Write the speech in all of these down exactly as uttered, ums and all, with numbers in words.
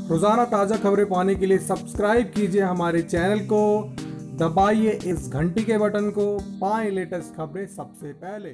रोजाना ताज़ा खबरें पाने के लिए सब्सक्राइब कीजिए हमारे चैनल को, दबाइए इस घंटी के बटन को, पाएं लेटेस्ट खबरें सबसे पहले।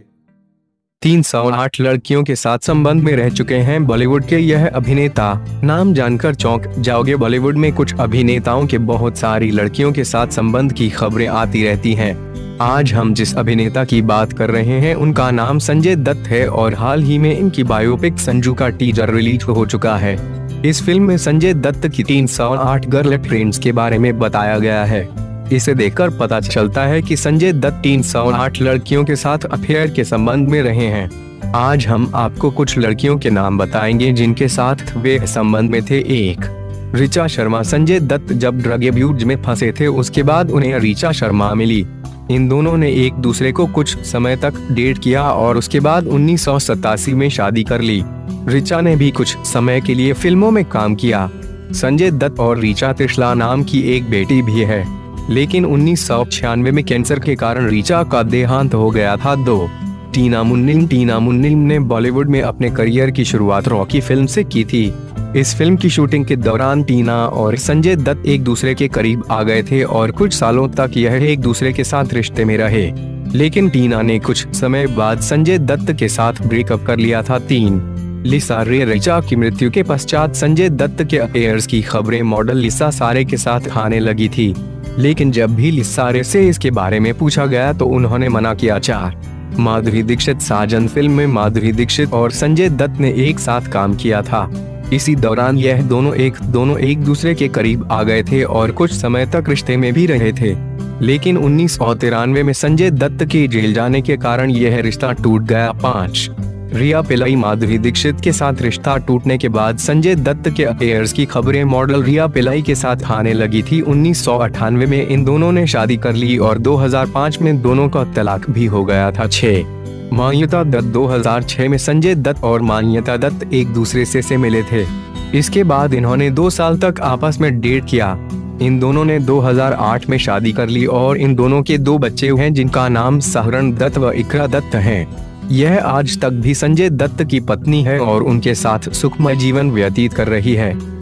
तीन सौ आठ लड़कियों के साथ संबंध में रह चुके हैं बॉलीवुड के यह अभिनेता। नाम जानकर चौंक जाओगे, बॉलीवुड में कुछ अभिनेताओं के बहुत सारी लड़कियों के साथ संबंध की खबरें आती रहती हैं। आज हम जिस अभिनेता की बात कर रहे हैं उनका नाम संजय दत्त है और हाल ही में इनकी बायोपिक संजू का टीजर रिलीज हो चुका है। इस फिल्म में संजय दत्त की तीन सौ आठ गर्ल फ्रेंड्स के बारे में बताया गया है। इसे देखकर पता चलता है कि संजय दत्त तीन सौ आठ लड़कियों के साथ अफेयर के संबंध में रहे हैं। आज हम आपको कुछ लड़कियों के नाम बताएंगे जिनके साथ वे संबंध में थे। एक, ऋचा शर्मा। संजय दत्त जब ड्रग अब्यूज में फंसे थे उसके बाद उन्हें ऋचा शर्मा मिली। इन दोनों ने एक दूसरे को कुछ समय तक डेट किया और उसके बाद उन्नीस सौ सतासी में शादी कर ली। ऋचा ने भी कुछ समय के लिए फिल्मों में काम किया। संजय दत्त और ऋचा त्रिशला नाम की एक बेटी भी है, लेकिन उन्नीस सौ छियानवे में कैंसर के कारण ऋचा का देहांत हो गया था। दो, टीना मुन्नीम। टीना मुन्नीम ने बॉलीवुड में अपने करियर की शुरुआत रॉकी फिल्म से की थी। इस फिल्म की शूटिंग के दौरान टीना और संजय दत्त एक दूसरे के करीब आ गए थे और कुछ सालों तक यह एक दूसरे के साथ रिश्ते में रहे, लेकिन टीना ने कुछ समय बाद संजय दत्त के साथ ब्रेकअप कर लिया था। तीन, लिसा रे। ऋचा की मृत्यु के पश्चात संजय दत्त के अफेयर्स की खबरें मॉडल लिसा सारे के साथ आने लगी थी, लेकिन जब भी लिसा रे से इसके बारे में पूछा गया तो उन्होंने मना किया। चार, माधुरी दीक्षित। साजन फिल्म में माधुरी दीक्षित और संजय दत्त ने एक साथ काम किया था। इसी दौरान यह दोनों एक दोनों एक दूसरे के करीब आ गए थे और कुछ समय तक रिश्ते में भी रहे थे, लेकिन उन्नीस सौ तिरानवे में संजय दत्त के जेल जाने के कारण यह रिश्ता टूट गया। पाँच, रिया पिल्लई। माधुरी दीक्षित के साथ रिश्ता टूटने के बाद संजय दत्त के अफेयर्स की खबरें मॉडल रिया पिल्लई के साथ आने लगी थी। उन्नीस सौ अट्ठानवे में इन दोनों ने शादी कर ली और दो हज़ार पाँच में दोनों का तलाक भी हो गया था। छह, मान्यता दत्त। दो हज़ार छह में संजय दत्त और मान्यता दत्त एक दूसरे से, से मिले थे। इसके बाद इन्होंने दो साल तक आपस में डेट किया। इन दोनों ने दो हज़ार आठ में शादी कर ली और इन दोनों के दो बच्चे हैं जिनका नाम सहरण दत्त व इकरा दत्त है। यह आज तक भी संजय दत्त की पत्नी है और उनके साथ सुखमय जीवन व्यतीत कर रही है।